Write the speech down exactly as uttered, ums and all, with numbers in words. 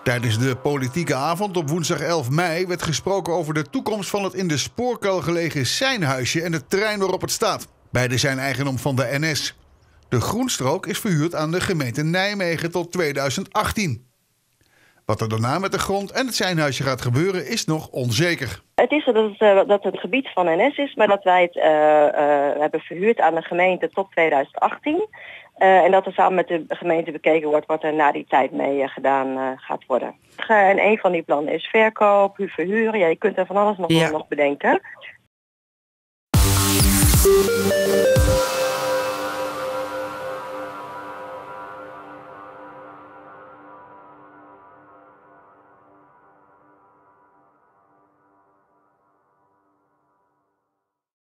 Tijdens de politieke avond op woensdag elf mei werd gesproken over de toekomst van het in de spoorkuil gelegen Seinhuisje en het terrein waarop het staat. Beide zijn eigendom van de N S. De groenstrook is verhuurd aan de gemeente Nijmegen tot tweeduizend achttien. Wat er daarna met de grond en het Seinhuisje gaat gebeuren is nog onzeker. Het is zo dat het, uh, dat het gebied van N S is, maar dat wij het uh, uh, hebben verhuurd aan de gemeente tot tweeduizend achttien. Uh, en dat er samen met de gemeente bekeken wordt wat er na die tijd mee uh, gedaan uh, gaat worden. Uh, en een van die plannen is verkoop, verhuren. Ja, je kunt er van alles nog, ja. nog bedenken.